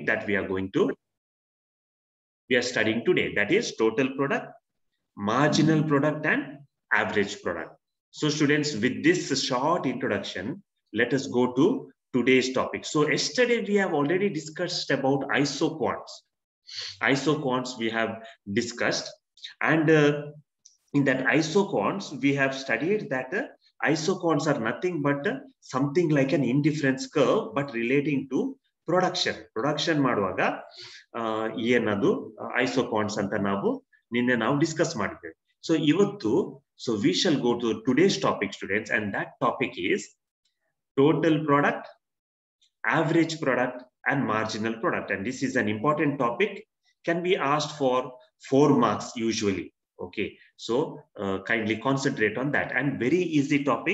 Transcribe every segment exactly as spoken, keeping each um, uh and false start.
that we are going to, we are studying today. That is total product, marginal product, and average product. So students, with this short introduction, let us go to today's topic. So yesterday we have already discussed about isoquants. Isoquants we have discussed, and uh, in that isoquants we have studied that uh, isoquants are nothing but uh, something like an indifference curve, but relating to production. Production ಮಾಡುವಾಗ ಏನದು isoquants ಅಂತ ನಾವು ನಿನ್ನೆ ನಾವು discuss ಮಾಡಿದ್ದೇವೆ. So ಇವತ್ತು, so we shall go to today's topic, students, and that topic is total product, average product, and marginal product. And this is an important topic, can be asked for four marks usually. Okay, so uh, kindly concentrate on that. And very easy topic.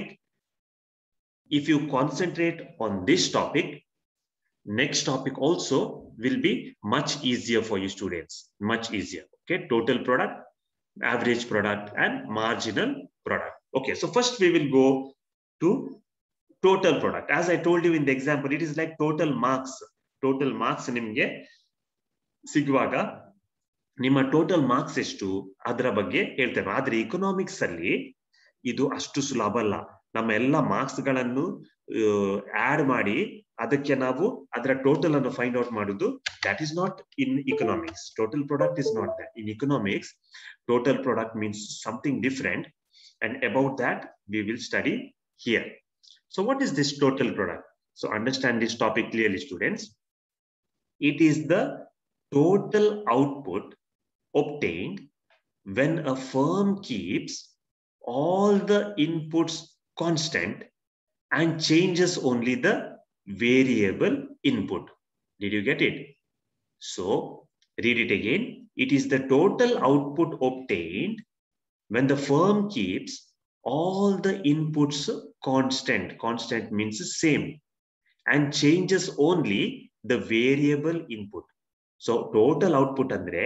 If you concentrate on this topic, next topic also will be much easier for you students, much easier. Okay, total product, average product, and marginal product. Okay, so first we will go to total product. As I told you in the example, it is like total marks. Total marks nimge ಸಿಗುವಾಗ ನಿಮ್ಮ total marks ಎಷ್ಟು ಅದರ ಬಗ್ಗೆ ಹೇಳ್ತೇವೆ. ಆದ್ರೆ economics ಅಲ್ಲಿ ಇದು ಅಷ್ಟು ಸುಲಭ ಅಲ್ಲ. ನಮ್ಮ ಎಲ್ಲ ಮಾರ್ಕ್ಸ್ ಗಳನ್ನು ಆಡ್ ಮಾಡಿ ಅದಕ್ಕೆ ನಾವು ಅದರ ಟೋಟಲ್ ಅನ್ನು ಫೈಂಡ್ ಔಟ್ ಮಾಡುದು. That is not in economics. Total product is not that. In economics total product means something different, and about that we will study here. So what is this total product? So understand this topic clearly, students. It is the total output obtained when a firm keeps all the inputs constant and changes only the variable input. Did you get it? So read it again. It is the total output obtained when the firm keeps all the inputs constant. Constant means same, and changes only the variable input. So total output andre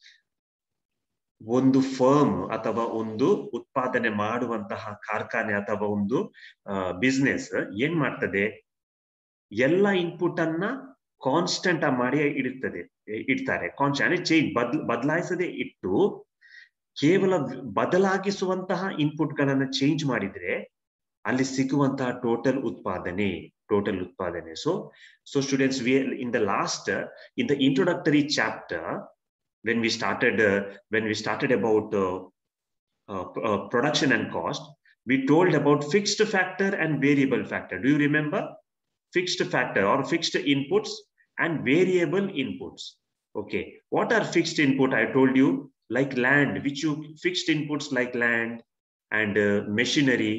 ಒಂದು firm ಅಥವಾ ಒಂದು ಉತ್ಪಾದನೆ ಮಾಡುವಂತಹ ಕಾರ್ಖಾನೆ ಅಥವಾ ಒಂದು business ಏನ್ ಮಾಡ್ತದೆ, ಎಲ್ಲ ಇನ್ಪುಟ್ ಅನ್ನ ಕಾನ್ಸ್ಟೆಂಟ್ ಮಾಡಿ ಇಡುತ್ತದೆ ಇಡ್ತಾರೆ. ಕಾನ್ಸ್ಟೆಂಟ್ ಚೇಂಜ್ ಬದ್ ಬದಲಾಯಿಸದೆ ಇಟ್ಟು ಕೇವಲ ಬದಲಾಗಿಸುವಂತಹ ಇನ್ಪುಟ್ ಗಳನ್ನ ಚೇಂಜ್ ಮಾಡಿದ್ರೆ ಅಲ್ಲಿ ಸಿಗುವಂತಹ ಟೋಟಲ್ ಉತ್ಪಾದನೆ, ಟೋಟಲ್ ಉತ್ಪಾದನೆ. So so students, we in the last in the introductory chapter when we started uh, when we started about uh, uh, uh, production and cost, we told about fixed factor and variable factor. Do you remember? Fixed factor or fixed inputs and variable inputs. Okay, what are fixed input? I told you, like land, which you fixed inputs like land and uh, machinery.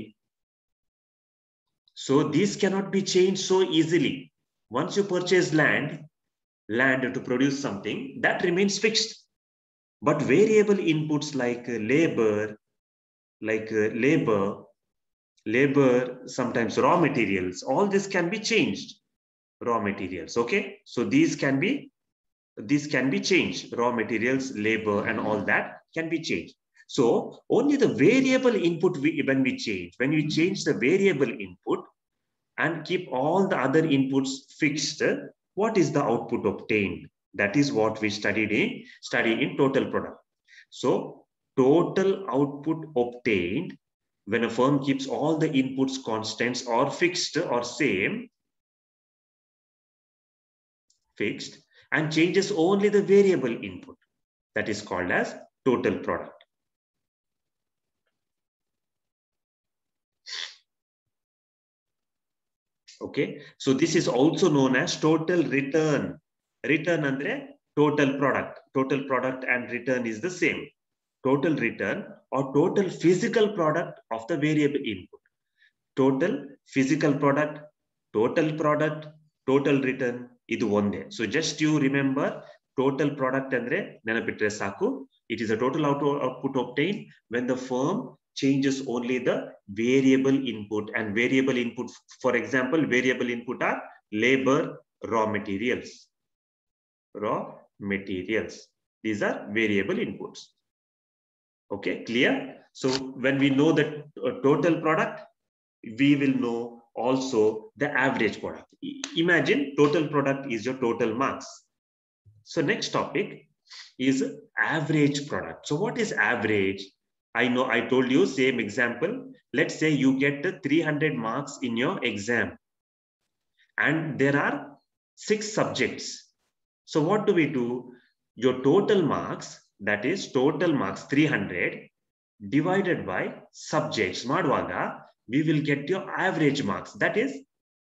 So these cannot be changed so easily. Once you purchase land land to produce something, that remains fixed. But variable inputs like uh, labor, like uh, labor, labor, sometimes raw materials, all this can be changed. Raw materials, okay? So these can be, these can be changed. Raw materials, labor, and all that can be changed. So only the variable input we, when we change, when we change the variable input and keep all the other inputs fixed, what is the output obtained? That is what we studied in study in total product. So total output obtained when a firm keeps all the inputs constants or fixed or same, fixed, and changes only the variable input, that is called as total product. Okay, so this is also known as total return. Return andre total product. Total product and return is the same. Total return or total physical product of the variable input. Total physical product, total product, total return, idu onde. So just you remember total product andre nenapitre saku. It is a total output obtained when the firm changes only the variable input. And variable input, for example, variable input are labor, raw materials. Raw materials. These are variable inputs. Okay, clear? So when we know the total product, we will know also the average product. Imagine total product is your total marks. So next topic is average product. So what is average? I know I told you same example. Let's say you get three hundred marks in your exam and there are six subjects. So what do we do? Your total marks, that is total marks three hundred divided by subjects. Madwaga, we will get your average marks. That is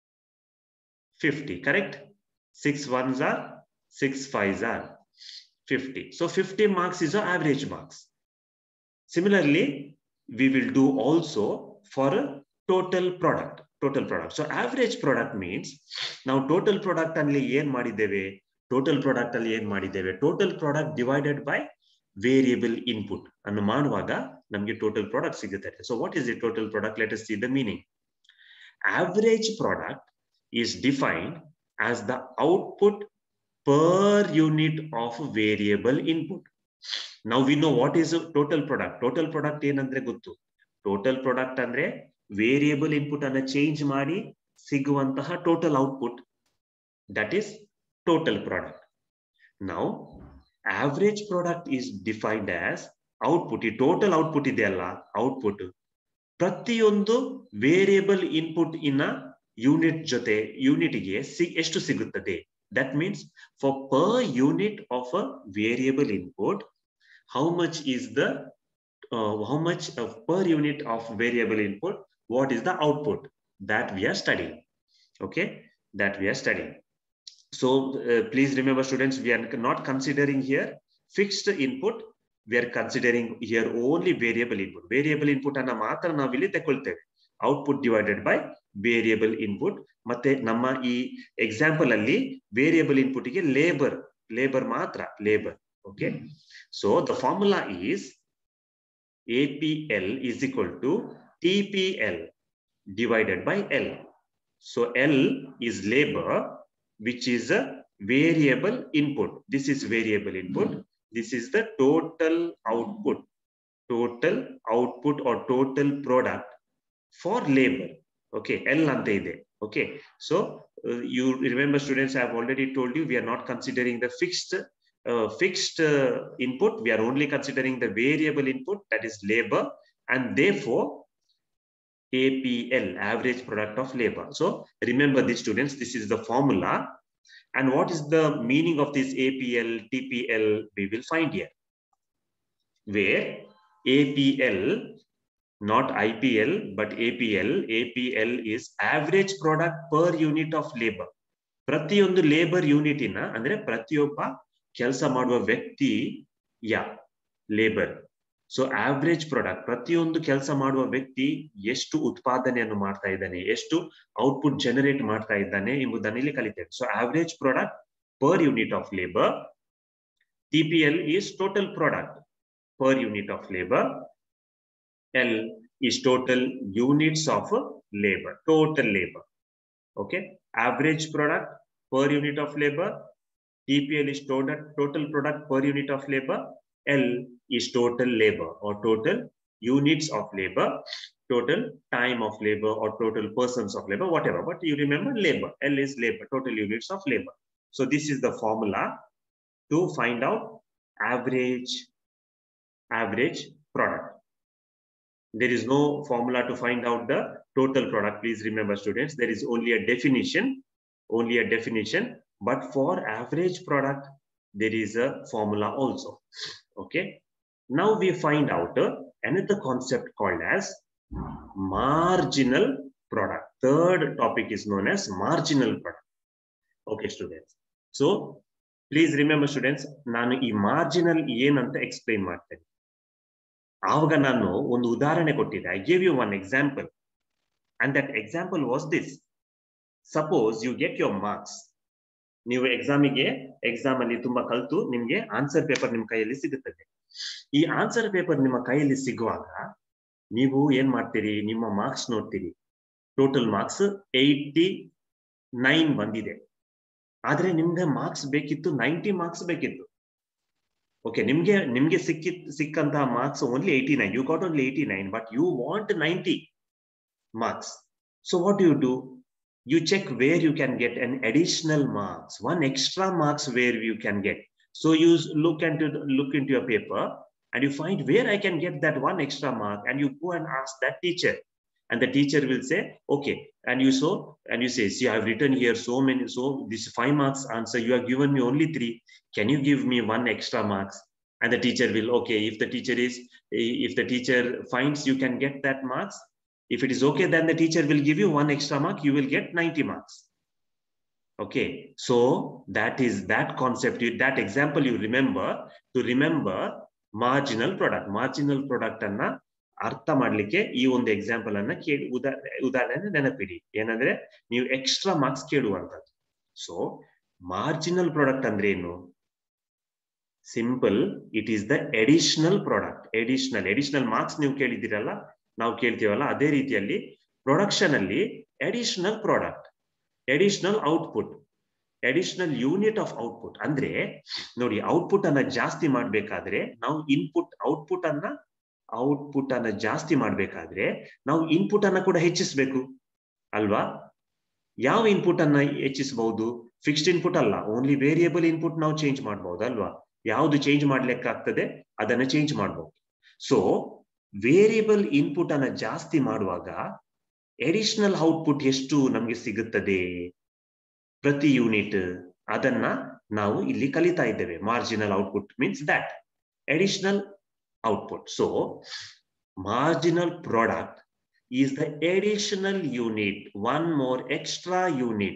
fifty, correct? Six ones are, six fives are fifty. So fifty marks is your average marks. Similarly, we will do also for a total product. Total product. So average product means now total product alli yen madideve. Total product alli yen madideve. Total product divided by variable input. Annu maduvaga namge total product siguತ್ತದೆ. So what is the total product? Let us see the meaning. Average product is defined as the output per unit of variable input. Now we know what is a total product. Total product ಏನಂದ್ರೆ ಗೊತ್ತು. Total product ಅಂದ್ರೆ variable input ಅನ್ನು change ಮಾಡಿ ಸಿಗುವಂತಹ total output. That is total product. Now average product is defined as output. ಈ total output ಇದೆಯಲ್ಲ output ಪ್ರತಿಯೊಂದು variable input ಇನ್ನ ಯೂನಿಟ್ ಜೊತೆ ಯೂನಿಟ್ಗೆ ಎಷ್ಟು ಸಿಗುತ್ತದೆ. That means for per unit of a variable input, how much is the uh, how much of per unit of variable input, what is the output that we are studying. Okay, that we are studying. So uh, please remember students, we are not considering here fixed input. We are considering here only variable input. Variable input anna matra ನಾವು ಇಲ್ಲಿ ತಗೊಳ್ತೇವೆ. Output divided by variable input. ಮತ್ತೆ ನಮ್ಮ ಈ example ಅಲ್ಲಿ variable input ಗೆ labour labour ಮಾತ್ರ labour. Okay, so the formula is A P L is equal to T P L divided by L. So L is labor, which is a variable input. This is variable input. This is the total output, total output or total product for labor. Okay, L ante ide. Okay, so uh, you remember students, I have already told you we are not considering the fixed uh, fixed uh, input. We are only considering the variable input, that is labor, and therefore A P L, average product of labor. So remember this students, this is the formula. And what is the meaning of this A P L, T P L? We will find here. Where A P L, not I P L, but A P L. A P L is average product per unit of labor. ಪ್ರತಿಯೊಂದು labour unit ಇನ ಅಂದ್ರೆ ಪ್ರತಿಯೊಬ್ಬ ಕೆಲಸ ಮಾಡುವ ವ್ಯಕ್ತಿ ಯಾ labour. So average product ಪ್ರತಿಯೊಂದು ಕೆಲಸ ಮಾಡುವ ವ್ಯಕ್ತಿ ಎಷ್ಟು ಉತ್ಪಾದನೆಯನ್ನು ಮಾಡ್ತಾ ಇದ್ದಾನೆ, ಎಷ್ಟು ಔಟ್ಪುಟ್ ಜನರೇಟ್ ಮಾಡ್ತಾ ಇದ್ದಾನೆ ಎಂಬುದನ್ನು ಇಲ್ಲಿ ಕಲಿತೇವೆ. So average product per unit of labour. T P L is total product per unit of labor. L is total units of labor, total labor. Okay, average product per unit of labor. T P L is total total product per unit of labor. L is total labor or total units of labor, total time of labor or total persons of labor, whatever. But you remember labor. L is labor, total units of labor. So this is the formula to find out average average product. There is no formula to find out the total product. Please remember students, there is only a definition, only a definition. But for average product, there is a formula also. Okay. Now we find out uh, another concept called as marginal product. Third topic is known as marginal product. Okay, students. So please remember students, ನಾನು ಈ marginal ಏನಂತ explain ಮಾಡ್ತೇನೆ. ಆವಾಗ ನಾನು ಒಂದು ಉದಾಹರಣೆ ಕೊಟ್ಟಿದ್ದೆ. I gave you one example. And that example was this. Suppose you get your marks. ನೀವು ಎಕ್ಸಾಮಿಗೆ ಎಕ್ಸಾಮ್ ಅಲ್ಲಿ ತುಂಬಾ ಕಲ್ತು ನಿಮ್ಗೆ ಆನ್ಸರ್ ಪೇಪರ್ ನಿಮ್ಮ ಕೈಯಲ್ಲಿ ಸಿಗುತ್ತದೆ. ಈ ಆನ್ಸರ್ ಪೇಪರ್ ನಿಮ್ಮ ಕೈಯಲ್ಲಿ ಸಿಗುವಾಗ ನೀವು ಏನ್ ಮಾಡ್ತೀರಿ, ನಿಮ್ಮ ಮಾರ್ಕ್ಸ್ ನೋಡ್ತೀರಿ. ಟೋಟಲ್ ಮಾರ್ಕ್ಸ್ ಏಯ್ಟಿ ನೈನ್ ಬಂದಿದೆ. ಆದ್ರೆ ನಿಮ್ಗೆ ಮಾರ್ಕ್ಸ್ ಬೇಕಿತ್ತು ನೈಂಟಿ ಮಾರ್ಕ್ಸ್ ಬೇಕಿತ್ತು. ಓಕೆ, ನಿಮ್ಗೆ ನಿಮ್ಗೆ ಸಿಕ್ಕಿ ಸಿಕ್ಕಂತಹ marks only eighty nine. You got only eighty nine, but you want ninety marks. So what do you do? You check where you can get an additional marks, one extra marks where you can get. So you look into look into your paper and you find where I can get that one extra mark, and you go and ask that teacher, and the teacher will say, okay, and you so and you say, see, I've written here so many, so this five marks answer, you have given me only three, can you give me one extra marks? And the teacher will, okay, if the teacher is if the teacher finds you can get that marks, if it is okay, then the teacher will give you one extra mark, you will get ninety marks. Okay, so that is that concept, that example you remember to remember marginal product. Marginal product ಅನ್ನ ಅರ್ಥ ಮಾಡ್ಲಿಕ್ಕೆ ಈ ಒಂದು example ಅನ್ನ ಕೇಳಿ ಉದಾಹರಣೆ ನೆನಪಿಡಿ, ಏನಂದ್ರೆ ನೀವು ಎಕ್ಸ್ಟ್ರಾ ಮಾರ್ಕ್ಸ್ ಕೇಳುವಂತದ್ದು. ಸೊ ಮಾರ್ಜಿನಲ್ ಪ್ರಾಡಕ್ಟ್ ಅಂದ್ರೆ ಏನು? Simple, it is the additional product. Additional additional marks ನೀವು ಕೇಳಿದ್ದೀರಲ್ಲ, ನಾವು ಕೇಳ್ತೀವಲ್ಲ, ಅದೇ ರೀತಿಯಲ್ಲಿ ಪ್ರೊಡಕ್ಷನ್ ಅಲ್ಲಿ additional product, additional output, additional unit of output. ಅಂದ್ರೆ ನೋಡಿ, ಔಟ್ಪುಟ್ ಅನ್ನ ಜಾಸ್ತಿ ಮಾಡ್ಬೇಕಾದ್ರೆ ನಾವು ಇನ್ಪುಟ್ ಔಟ್ಪುಟ್ ಅನ್ನ ಔಟ್ಪುಟ್ ಅನ್ನ ಜಾಸ್ತಿ ಮಾಡ್ಬೇಕಾದ್ರೆ ನಾವು ಇನ್ಪುಟ್ ಅನ್ನ ಕೂಡ ಹೆಚ್ಚಿಸಬೇಕು ಅಲ್ವಾ? ಯಾವ ಇನ್ಪುಟ್ ಅನ್ನ ಹೆಚ್ಚಿಸಬಹುದು? ಫಿಕ್ಸ್ಡ್ ಇನ್ಪುಟ್ ಅಲ್ಲ, ಓನ್ಲಿ ವೇರಿಯಬಲ್ ಇನ್ಪುಟ್ ನಾವು ಚೇಂಜ್ ಮಾಡಬಹುದು ಅಲ್ವಾ? ಯಾವುದು ಚೇಂಜ್ ಮಾಡ್ಲಿಕ್ಕಾಗ್ತದೆ ಅದನ್ನ ಚೇಂಜ್ ಮಾಡಬಹುದು. ಸೊ ವೇರಿಯಬಲ್ ಇನ್ಪುಟ್ ಅನ್ನ ಜಾಸ್ತಿ ಮಾಡುವಾಗ ಎಡಿಷನಲ್ ಔಟ್ಪುಟ್ ಎಷ್ಟು ನಮ್ಗೆ ಸಿಗುತ್ತದೆ ಪ್ರತಿ ಯೂನಿಟ್, ಅದನ್ನ ನಾವು ಇಲ್ಲಿ ಕಲಿತಾ ಇದ್ದೇವೆ. Marginal output means that additional output. So marginal product is the additional unit, one more extra unit,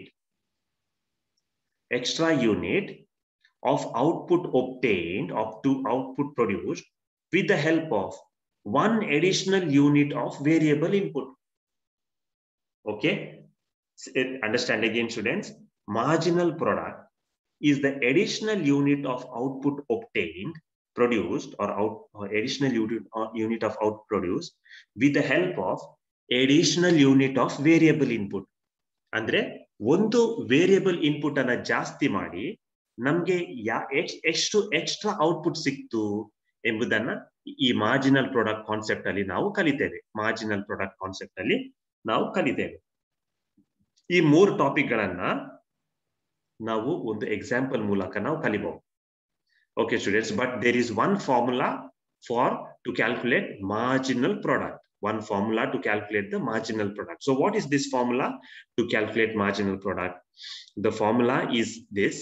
extra unit of output obtained, of to output produced with the help of one additional unit of variable input. Okay, understand again students, marginal product is the additional unit of output obtained, produced, or out or additional unit or unit of output produced with the help of additional unit of variable input. ಅಂದ್ರೆ ಒಂದು variable input ಅನ್ನ ಜಾಸ್ತಿ ಮಾಡಿ ನಮ್ಗೆ ಎಷ್ಟು extra output ಸಿಕ್ತು ಎಂಬುದನ್ನ ಈ ಮಾರ್ಜಿನಲ್ ಪ್ರಾಡಕ್ಟ್ ಕಾನ್ಸೆಪ್ಟ್ ಅಲ್ಲಿ ನಾವು ಕಲಿತೇವೆ. ಮಾರ್ಜಿನಲ್ ಪ್ರಾಡಕ್ಟ್ ಕಾನ್ಸೆಪ್ಟ್ ಅಲ್ಲಿ ನಾವು ಕಲಿತೇವೆ. ಈ ಮೂರು ಟಾಪಿಕ್ ಗಳನ್ನ ನಾವು ಒಂದು ಎಕ್ಸಾಂಪಲ್ ಮೂಲಕ ನಾವು ಕಲಿಬಹುದು. Okay students, but there is one formula for to calculate marginal product. One formula to calculate the marginal product. So what is this formula to calculate marginal product? The formula is this: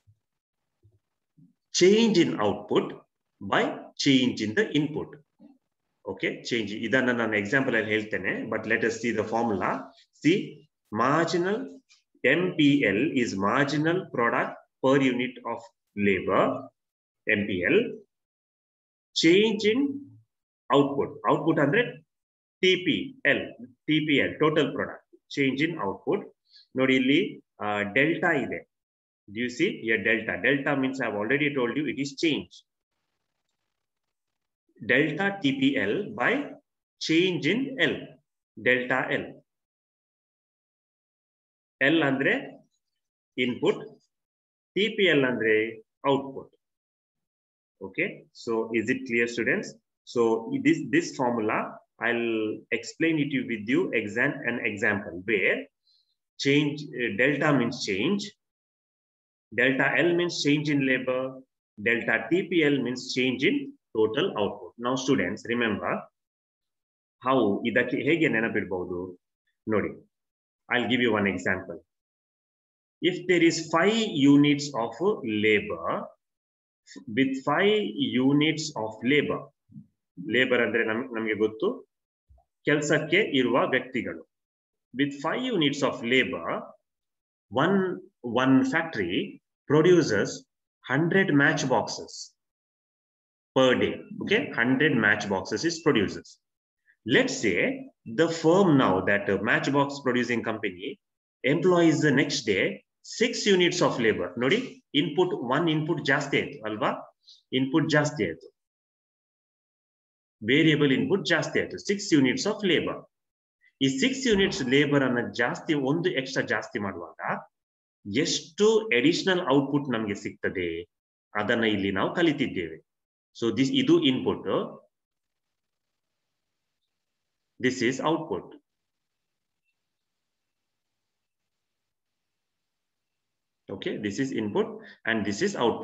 change in output by change in the input. Okay, change. Idanna nan example alli heltene, but let us see the formula. See, marginal M P L is marginal product per unit of labor. M P L. Change in output. Output andre T P L. T P L, total product. Change in output. Nodi illi uh, delta ide. Do you see here delta? Delta means I have already told you it is change. Delta T P L by change in L. Delta L. L andre input. T P L andre output. Okay, so is it clear students? So this this formula I'll explain it with you exam an example where change uh, delta means change, delta L means change in labor, delta T P L means change in total output. Now students remember how idakke hege nenapidಬಹುದು ನೋಡಿ. I'll give you one example. If there is five units of labor, with five units of labor, labor andre namge gottu kelsakke iruva vyaktigalu. With five units of labor, one one factory produces one hundred match boxes per day. Okay, one hundred match boxes is produces. Let's say the firm now, that uh, matchbox producing company, employs the next day six units of labor. Nodi, input one input ಜಾಸ್ತಿ ಆಯ್ತು ಅಲ್ವಾ? Input ಜಾಸ್ತಿ ಆಯ್ತು, variable input ಜಾಸ್ತಿ ಆಯ್ತು, six units of labour. ಈ six units labour ಅನ್ನ ಜಾಸ್ತಿ ಒಂದು ಎಕ್ಸ್ಟ್ರಾ ಜಾಸ್ತಿ ಮಾಡುವಾಗ ಎಷ್ಟು ಅಡಿಷನಲ್ ಔಟ್ಪುಟ್ ನಮಗೆ ಸಿಗ್ತದೆ ಅದನ್ನ ಇಲ್ಲಿ ನಾವು ಕಲಿತಿದ್ದೇವೆ. ಸೊ ದಿಸ್ ಇದು input, this is output. Okay, this is input and this is output.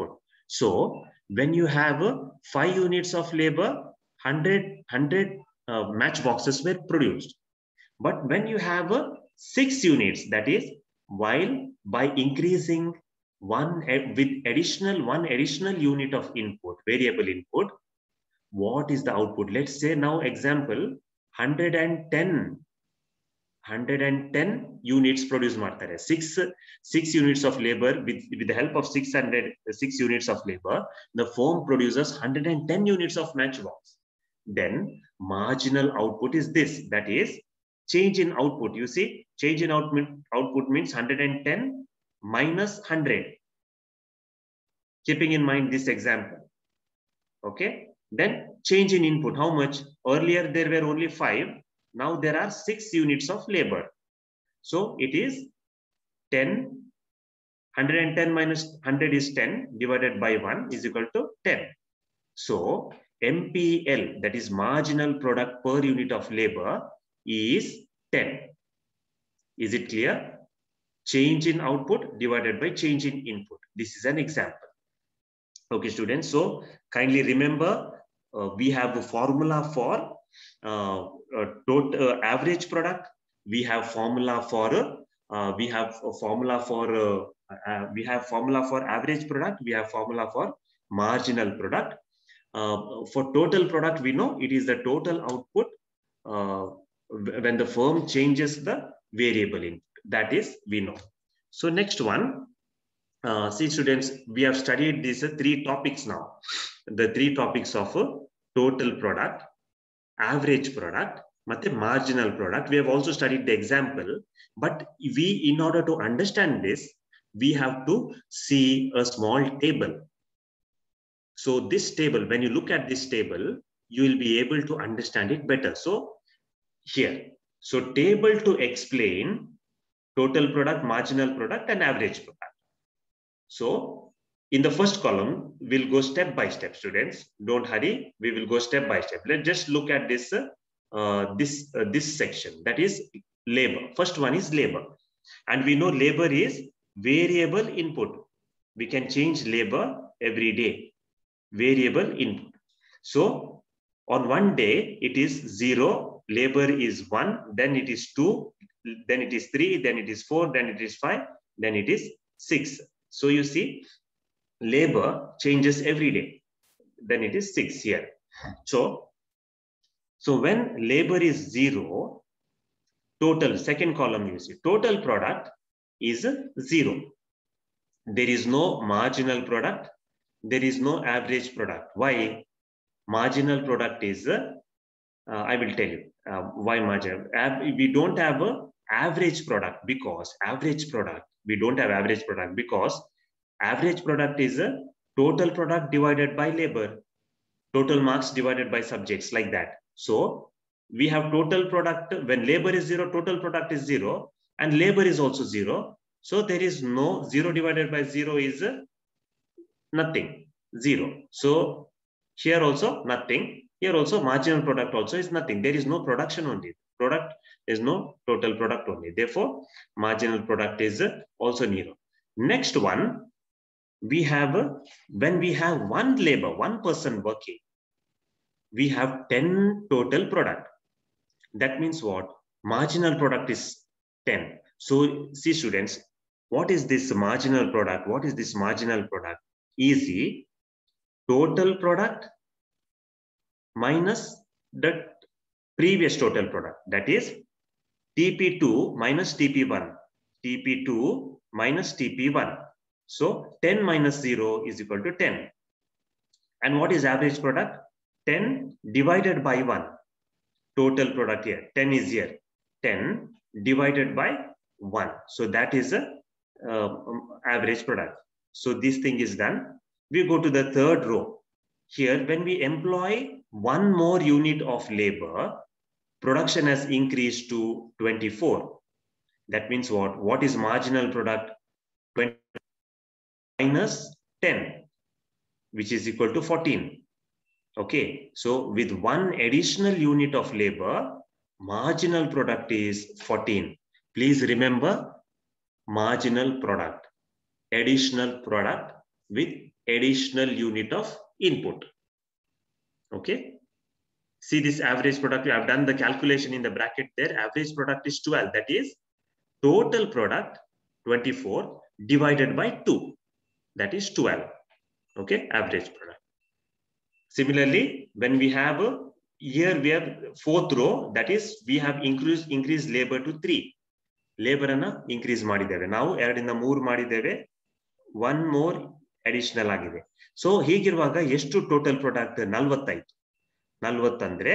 So when you have uh, five units of labor, one hundred, one hundred uh, matchboxes were produced. But when you have uh, six units, that is, while by increasing one with additional one additional unit of input, variable input, what is the output? Let's say now example, one hundred ten one hundred ten units produce ಮಾಡ್ತಾರೆ. Six, six units of labor with, with the help of six hundred, six units of labor, the firm produces one hundred ten units of matchbox. Then marginal output is this, that is change in output. You see, change in output, output means one hundred ten minus one hundred. Keeping in mind this example. Okay. Then change in input, how much? Earlier there were only five. Now there are six units of labor. So it is ten. one hundred ten minus one hundred is ten, divided by one is equal to ten. So M P L, that is marginal product per unit of labor, is ten. Is it clear? Change in output divided by change in input. This is an example. Okay, students. So kindly remember, uh, we have a formula for uh, uh, total uh, average product. We have formula for uh, we have a formula for uh, uh, we have formula for average product. We have formula for marginal product. Uh, for total product, we know it is the total output uh, when the firm changes the variable input. That is, we know. So next one, uh, see students, we have studied these uh, three topics now. The three topics of uh, total product, average product, and marginal product. We have also studied the example, but we, in order to understand this, we have to see a small table. So this table, when you look at this table, you will be able to understand it better. So here, so table to explain total product, marginal product, and average product. So in the first column, we'll go step by step, students. Don't hurry. We will go step by step. Let's just look at this, uh, this, uh, this section. That is labor. First one is labor. And we know labor is variable input. We can change labor every day. Variable input. So on one day, it is zero. Labor is one. Then it is two. Then it is three. Then it is four. Then it is five. Then it is six. So you see, labor changes every day. Then it is six here. So, so when labor is zero, total, second column you see, total product is zero. There is no marginal product. There is no average product. Why? Marginal product is, uh, I will tell you uh, why marginal. We don't have an average product because average product, we don't have average product because average product is a total product divided by labor, total marks divided by subjects, like that. So we have total product, when labor is zero, total product is zero, and labor is also zero. So there is no zero divided by zero is nothing, zero. So here also nothing. Here also marginal product also is nothing. There is no production only. Product is no total product only. Therefore, marginal product is also zero. Next one, we have, when we have one labor, one person working, we have ten total product. That means what? Marginal product is ten. So see students, what is this marginal product? What is this marginal product? Easy. Total product minus the previous total product. That is T P two minus T P one. T P two minus T P one. So ten minus zero is equal to ten. And what is average product? ten divided by one. Total product here. ten is here. ten divided by one. So that is a uh, average product. So this thing is done. We go to the third row. Here, when we employ one more unit of labor, production has increased to twenty-four. That means what? What is marginal product? twenty minus ten, which is equal to fourteen. Okay, so with one additional unit of labor, marginal product is fourteen. Please remember, marginal product, additional product with additional unit of input. Okay. See this average product. I have done the calculation in the bracket there. Average product is twelve. That is total product twenty-four divided by two. That is twelve. Okay. Average product. Similarly, when we have a here we have fourth row. That is we have increased increased labor to three. Labor anna increase ಮಾಡಿದ್ದೇವೆ ನಾವು ಎರಡರಿಂದ ಮೂರು ಮಾಡಿದ್ದೇವೆ one more additional ಆಗಿದೆ. So ಹೀಗಿರುವಾಗ ಎಷ್ಟು total product ನಲವತ್ತೈದು. ನಲವತ್ತು ಅಂದ್ರೆ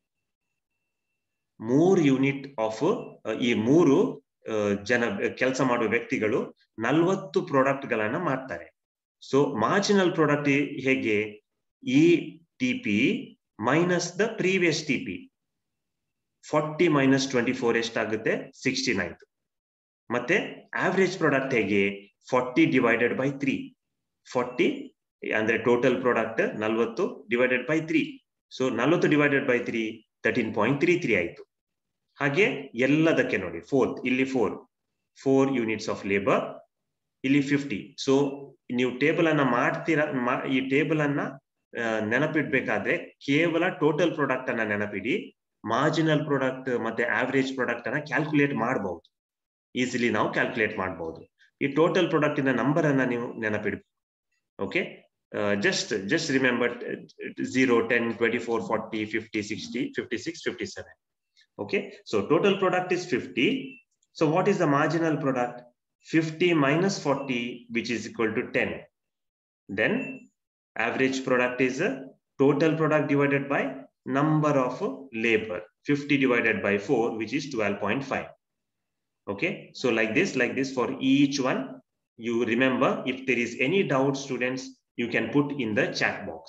ಮೂರು ಯೂನಿಟ್ ಆಫ್ ಈ ಮೂರು ಜನ ಕೆಲಸ ಮಾಡುವ ವ್ಯಕ್ತಿಗಳು ನಲವತ್ತು ಪ್ರಾಡಕ್ಟ್ ಗಳನ್ನ ಮಾಡ್ತಾರೆ. ಸೊ ಮಾರ್ಜಿನಲ್ ಪ್ರಾಡಕ್ಟ್ ಹೇಗೆ ಈ TP minus the previous TP forty minus twenty four ಎಷ್ಟಾಗುತ್ತೆ ಸಿಕ್ಸ್ಟೀನ್ ಆಯ್ತು. ಮತ್ತೆ ಆವರೇಜ್ ಪ್ರಾಡಕ್ಟ್ ಹೇಗೆ forty divided by three forty ಅಂದ್ರೆ ಟೋಟಲ್ ಪ್ರಾಡಕ್ಟ್ ನಲ್ವತ್ತು ಡಿವೈಡೆಡ್ ಬೈ ತ್ರೀ. ಸೊ ನಲ್ವತ್ತು divided by three thirteen point three three ಆಯ್ತು. ಹಾಗೆ ಎಲ್ಲದಕ್ಕೆ ನೋಡಿ ಫೋರ್ತ್ ಇಲ್ಲಿ four four units of labour ಇಲ್ಲಿ ಫಿಫ್ಟಿ. ಸೊ ನೀವು ಟೇಬಲ್ ಅನ್ನ ಮಾಡ್ತೀರಾ ಈ ಟೇಬಲ್ ಅನ್ನ ನೆನಪಿಡ್ಬೇಕಾದ್ರೆ ಕೇವಲ ಟೋಟಲ್ ಪ್ರಾಡಕ್ಟ್ ಅನ್ನ ನೆನಪಿಡಿ. ಮಾರ್ಜಿನಲ್ ಪ್ರಾಡಕ್ಟ್ ಮತ್ತೆ ಆವರೇಜ್ ಪ್ರಾಡಕ್ಟ್ ಅನ್ನ ಕ್ಯಾಲ್ಕುಲೇಟ್ ಮಾಡಬಹುದು. ಈಸಿಲಿ ನಾವು ಕ್ಯಾಲ್ಕುಲೇಟ್ ಮಾಡಬಹುದು. ಈ ಟೋಟಲ್ ಪ್ರಾಡಕ್ಟ್ ಇನ ನಂಬರ್ ಅನ್ನ ನೀವು ನೆನಪಿಡ್ಬೇಕು. Okay. just just remember zero, ten, twenty-four, forty, fifty, sixty, fifty-six, fifty-seven. Okay, so total product is fifty. So what is the marginal product? fifty minus forty, which is equal to ten. Then average product is a total product divided by number of labor. fifty divided by four, which is twelve point five. Okay, so like this like this for each one. You remember, if there is any doubt, students, you can put in the chat box.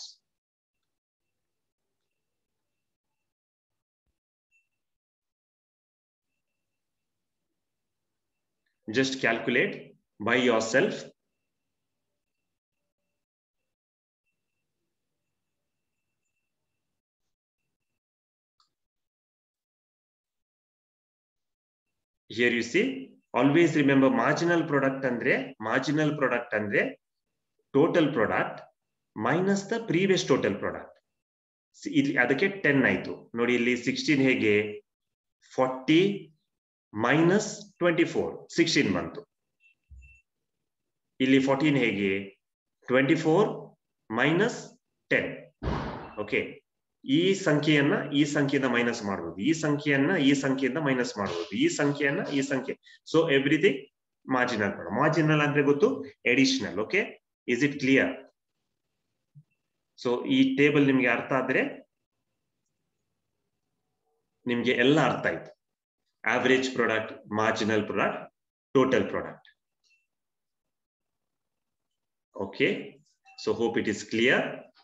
Just calculate by yourself. Here you see, always remember marginal product andre marginal product andre total product minus the previous total product. ಇಲ್ಲಿ ಅದಕ್ಕೆ ten ಆಯ್ತು ನೋಡಿ. ಇಲ್ಲಿ sixteen ಹೇಗೆ forty minus twenty four sixteen ಬಂತು. ಇಲ್ಲಿ fourteen ಹೇಗೆ twenty four minus ten. Okay, ಈ ಸಂಖ್ಯೆಯನ್ನ ಈ ಸಂಖ್ಯೆಯಿಂದ ಮೈನಸ್ ಮಾಡಬಹುದು, ಈ ಸಂಖ್ಯೆಯನ್ನ ಈ ಸಂಖ್ಯೆಯಿಂದ ಮೈನಸ್ ಮಾಡಬಹುದು, ಈ ಸಂಖ್ಯೆಯನ್ನ ಈ ಸಂಖ್ಯೆ. So everything marginal. ಮಾರ್ಜಿನಲ್ ಅಂದ್ರೆ ಗೊತ್ತು, additional. Okay, is it clear? So ಈ ಟೇಬಲ್ ನಿಮ್ಗೆ ಅರ್ಥ ಆದ್ರೆ ನಿಮ್ಗೆ ಎಲ್ಲ ಅರ್ಥ ಆಯ್ತು. Average product, marginal product, total product. Okay, so hope it is clear.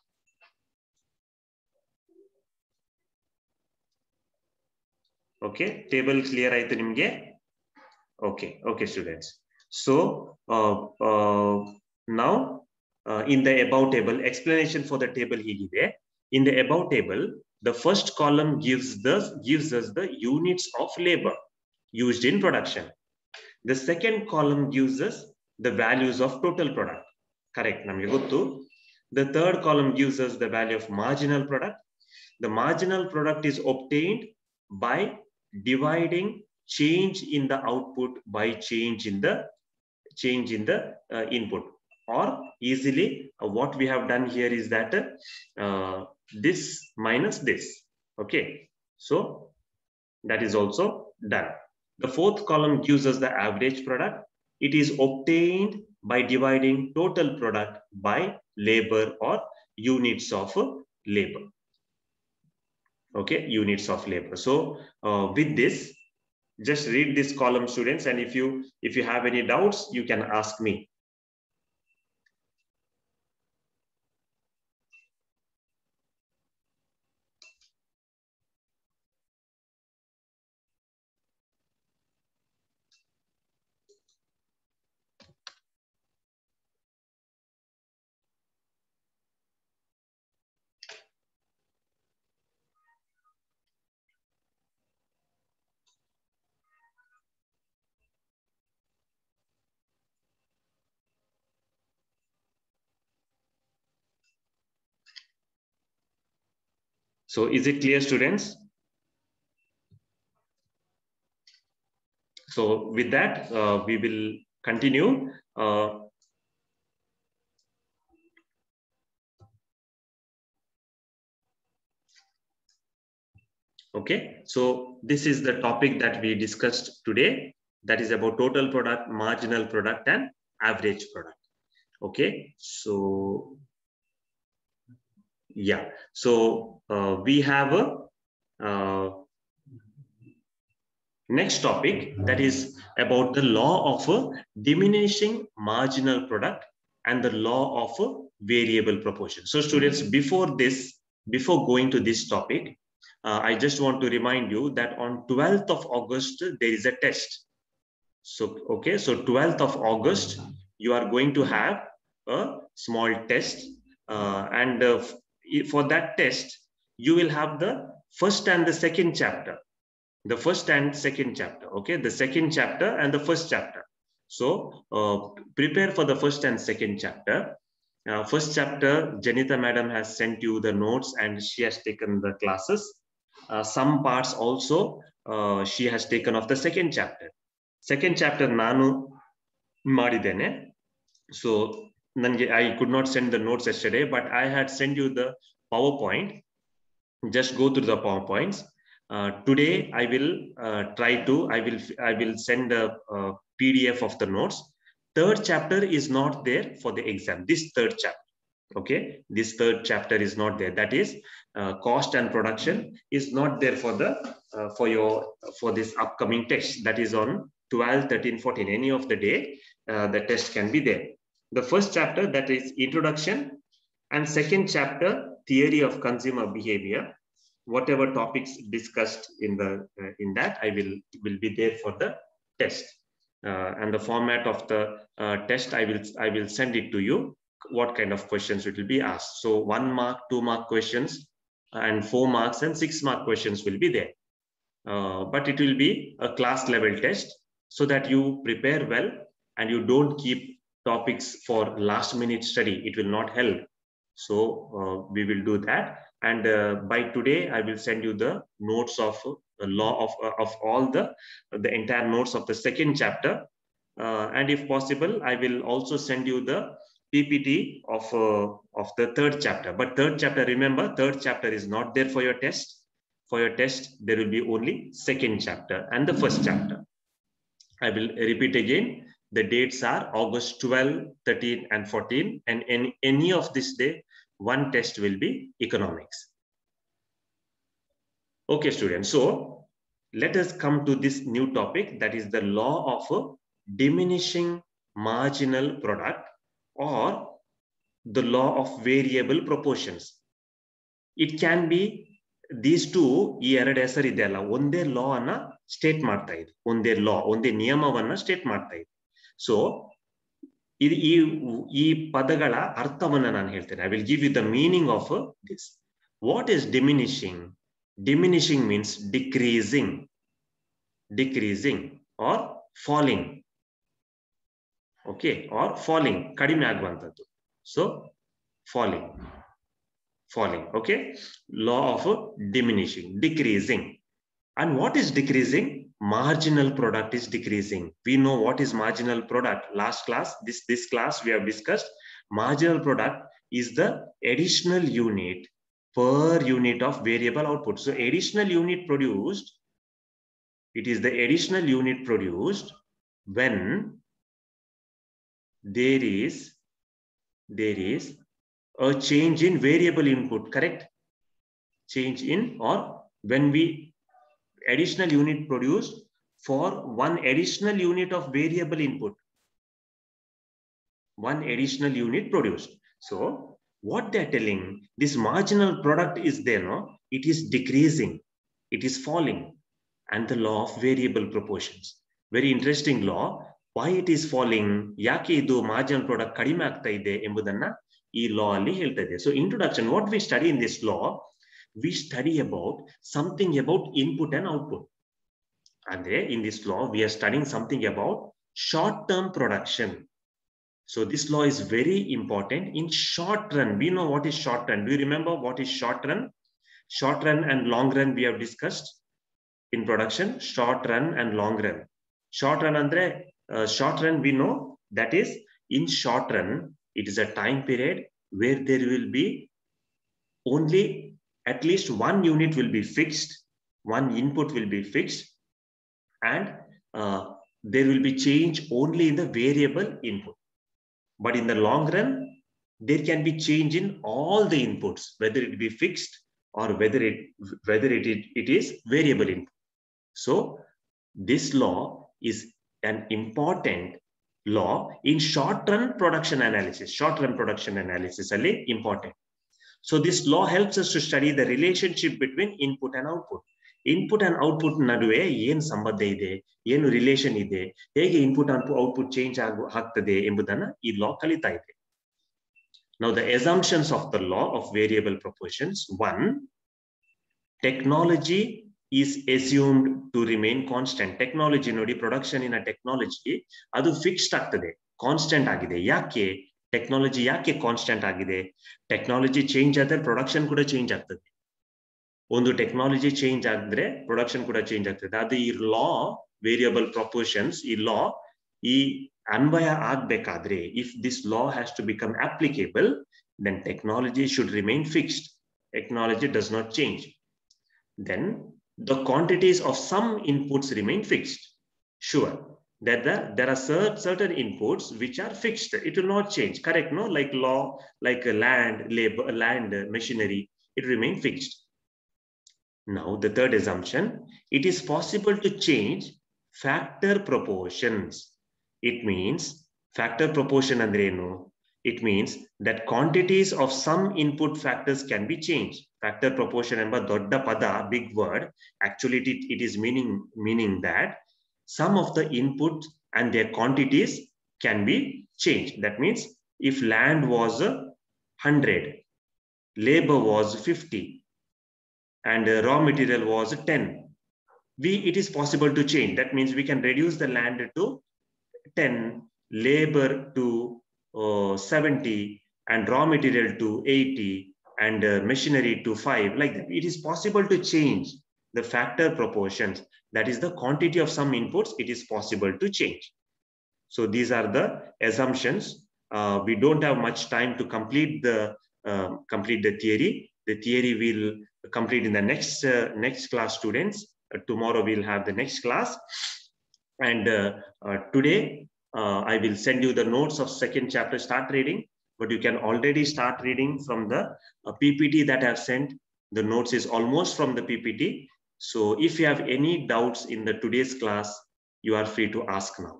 Okay, table clear ಆಯ್ತು ನಿಮ್ಗೆ? Okay okay students. So now Uh, in the above table, explanation for the table higide. In the above table, the first column gives the gives us the units of labor used in production. The second column gives us the values of total product. Correct, namage gottu. The third column gives us the value of marginal product. The marginal product is obtained by dividing change in the output by change in the change in the uh, input. Or easily uh, what we have done here is that uh, this minus this. Okay, so that is also done. The fourth column gives us the average product. It is obtained by dividing total product by labor or units of uh, labor. Okay, units of labor. So uh, with this, just read this column, students, and if you if you have any doubts, you can ask me. So is it clear, students? So with that, uh, we will continue. Uh, okay, so this is the topic that we discussed today. That is about total product, marginal product, and average product. Okay, so yeah, so uh, we have a uh, next topic that is about the law of a diminishing marginal product and the law of a variable proportion. So students, before this, before going to this topic, uh, I just want to remind you that on twelfth of August, there is a test. So, okay, so twelfth of August, you are going to have a small test. Uh, and uh, for that test, you will have the first and the second chapter. The first and second chapter, okay? The second chapter and the first chapter. So uh, prepare for the first and second chapter. Uh, first chapter, Janita madam has sent you the notes and she has taken the classes. Uh, some parts also uh, she has taken of the second chapter. Second chapter nanu madidene. So I could not send the notes yesterday, but I had sent you the PowerPoint. Just go through the PowerPoints. Uh, today I will uh, try to, I will, I will send a, a P D F of the notes. Third chapter is not there for the exam. This third chapter, okay? This third chapter is not there. That is uh, cost and production is not there for the, uh, for your, for this upcoming test. That is on twelve, thirteen, fourteen, any of the day, uh, the test can be there. The first chapter, that is introduction, and second chapter, theory of consumer behavior. Whatever topics discussed in the uh, in that, I will will be there for the test, uh, and the format of the uh, test I will I will send it to you. What kind of questions it will be asked? So one mark, two mark questions, and four marks and six mark questions will be there. Uh, but it will be a class level test so that you prepare well and you don't keep topics for last minute study. It will not help. So uh, we will do that. And uh, by today, I will send you the notes of uh, the law of, uh, of all the, the entire notes of the second chapter. Uh, and if possible, I will also send you the P P T of, uh, of the third chapter. But third chapter, remember, third chapter is not there for your test. For your test, there will be only second chapter and the first chapter. I will repeat again. The dates are August twelfth, thirteenth, and fourteenth. And in any of this day, one test will be economics. Okay, students. So let us come to this new topic, that is the law of a diminishing marginal product or the law of variable proportions. It can be these two, ಈ ಎರಡು ಹೆಸರು ಇದೆಯಲ್ಲ, ಒಂದೇ ಲಾ ಅನ್ನ state ಮಾಡ್ತಾ ಇದೆ, ಒಂದೇ ಲಾ, ಒಂದೇ ನಿಯಮವನ್ನ ಸ್ಟೇಟ್ ಮಾಡ್ತಾ ಇದೆ. ಸೊ ಇದು ಈ ಈ ಪದಗಳ ಅರ್ಥವನ್ನ ನಾನು ಹೇಳ್ತೇನೆ. I will give you the meaning of this. What is diminishing? Diminishing means decreasing, decreasing or falling. Okay, or falling, kadime aguvanthaddu. So falling, falling. Okay, law of diminishing, decreasing. And what is decreasing? Marginal product is decreasing. We know what is marginal product. Last class, this this class we have discussed. Marginal product is the additional unit per unit of variable output. So additional unit produced, it is the additional unit produced when there is, there is a change in variable input, correct? Change in, or when we additional unit produced for one additional unit of variable input, one additional unit produced. So what they're telling, this marginal product is there, no? It is decreasing, it is falling, and the law of variable proportions. Very interesting law. Why it is falling? Yake idu marginal product kadime agta ide embudanna ee law alli helta ide. So introduction, what we study in this law, we study about something about input and output. And in this law, we are studying something about short-term production. So this law is very important in short run. We know what is short run. Do you remember what is short run? Short run and long run we have discussed in production. Short run and long run. Short run andre, uh, short run we know that is in short run, it is a time period where there will be only at least one unit will be fixed, one input will be fixed, and uh, there will be change only in the variable input. But in the long run, there can be change in all the inputs, whether it be fixed or whether it whether it, it, it is variable input. So this law is an important law in short-run production analysis. Short-run production analysis is important. So this law helps us to study the relationship between input and output. Input and output naduve ಏನು ಸಂಬಂಧ ಇದೆ, ಏನು relation ಇದೆ, ಹೇಗೆ input and output change ಆಗ್ತದೆ ಎಂಬುದನ್ನು ಈ law ಕಲಿತಾ ಇದೆ. Now the assumptions of the law of variable proportions. One, technology is assumed to remain constant. Technology ನೋಡಿ, production in a technology ಅದು fixed ಆಗ್ತದೆ, constant ಆಗಿದೆ. ಯಾಕೆ ಟೆಕ್ನಾಲಜಿ ಯಾಕೆ ಕಾನ್ಸ್ಟೆಂಟ್ ಆಗಿದೆ? ಟೆಕ್ನಾಲಜಿ ಚೇಂಜ್ ಆದ್ರೆ ಪ್ರೊಡಕ್ಷನ್ ಕೂಡ ಚೇಂಜ್ ಆಗ್ತದೆ. ಒಂದು ಟೆಕ್ನಾಲಜಿ ಚೇಂಜ್ ಆಗಿದ್ರೆ ಪ್ರೊಡಕ್ಷನ್ ಕೂಡ ಚೇಂಜ್ ಆಗ್ತದೆ. ಅದು ಈ ಲಾ ವೇರಿಯಬಲ್ ಪ್ರಪೋರ್ಷನ್ಸ್, ಈ ಲಾ ಈ ಅನ್ವಯ ಆಗ್ಬೇಕಾದ್ರೆ, if this law has to become applicable, then technology should remain fixed. Technology does not change. Then the quantities of some inputs remain fixed. Sure, that the, there are certain inputs which are fixed. It will not change. Correct, no? Like law, like land, labor, land, machinery, it remains fixed. Now, the third assumption, it is possible to change factor proportions. It means factor proportion andrenu. It means that quantities of some input factors can be changed. Factor proportion emba dodda pada, big word. Actually, it, it is meaning, meaning that some of the input and their quantities can be changed. That means if land was one hundred, labor was fifty, and raw material was ten, we, it is possible to change. That means we can reduce the land to ten, labor to uh, seventy, and raw material to eighty, and uh, machinery to five. Like that. It is possible to change the factor proportions. That is the quantity of some inputs, it is possible to change. So these are the assumptions. Uh, we don't have much time to complete the uh, complete the theory. The theory will complete in the next uh, next class, students. Uh, tomorrow we'll have the next class, and uh, uh, today uh, I will send you the notes of second chapter. Start reading, but you can already start reading from the uh, P P T that I have sent. The notes is almost from the P P T. So if you have any doubts in the today's class, you are free to ask now.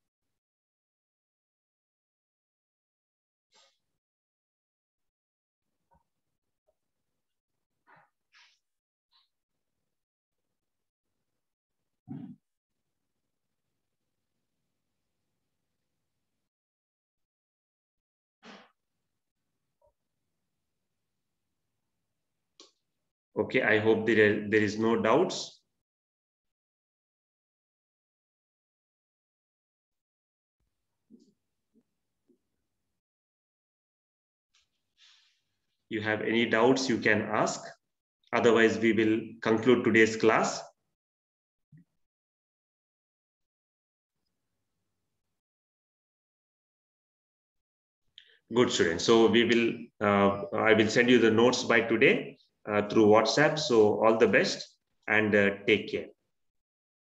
Okay, I hope there, there is no doubts. You have any doubts, you can ask. Otherwise, we will conclude today's class. Good, students. So we will, uh, I will send you the notes by today uh, through WhatsApp. So all the best and uh, take care.